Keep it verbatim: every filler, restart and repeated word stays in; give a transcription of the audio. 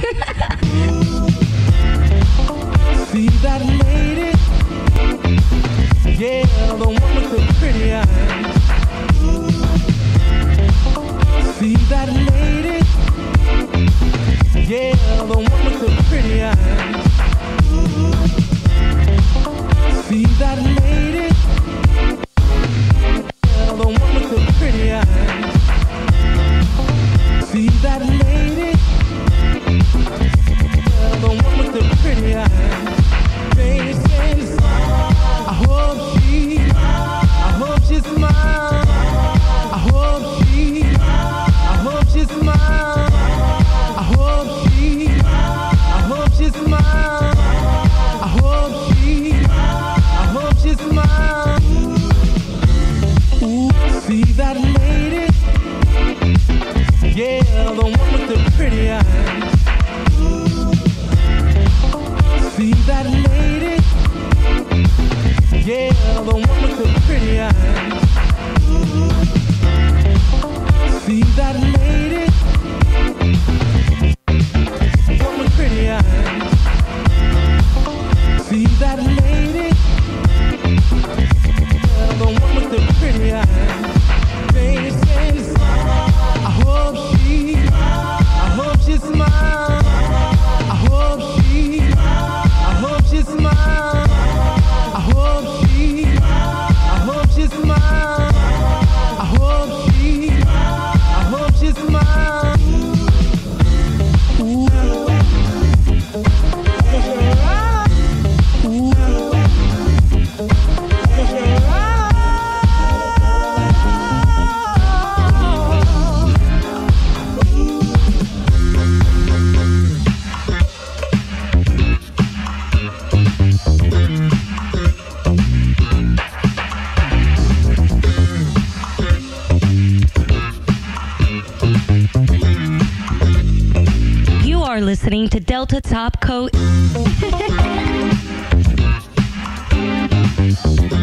See that lady? Yeah, the one with the pretty eyes. See that lady? Yeah, the one with the pretty eyes. See that lady? Yeah, the one with the pretty eyes. See that lady? Yeah, the one with the pretty eyes. Faces, I hope she, I hope she smiles. I hope she, I hope she smiles. I hope she, I hope she smiles. I hope she, I hope she smiles. Ooh, see that lady? Yeah, the one with the pretty eyes. See that lady? Yeah, the one with the pretty eyes. See that lady? The one with pretty eyes. See that lady? Yeah, the one with the pretty eyes. Faces, I hope she, I hope she smiles. I hope she, I hope she smiles. I hope she, I hope she smiles. I hope she, I hope she smiles. Ooh. Ooh. You are listening to Delta Topco.